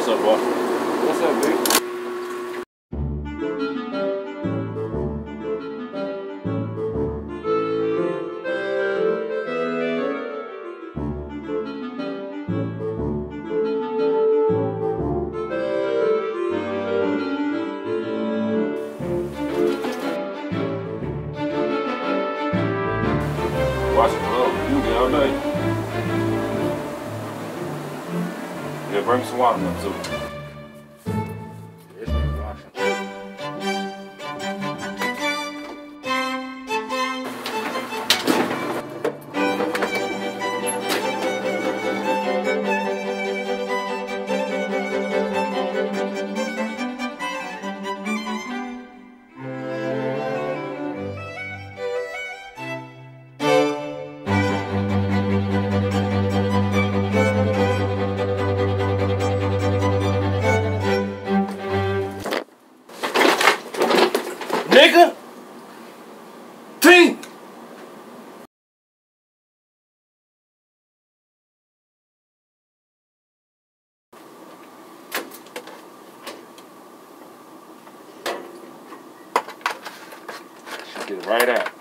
up, boy? What's up, big? Watching club. You get all day. Yeah, bring some water up too. This nigga watching. Nigga! Think! Should get it right out.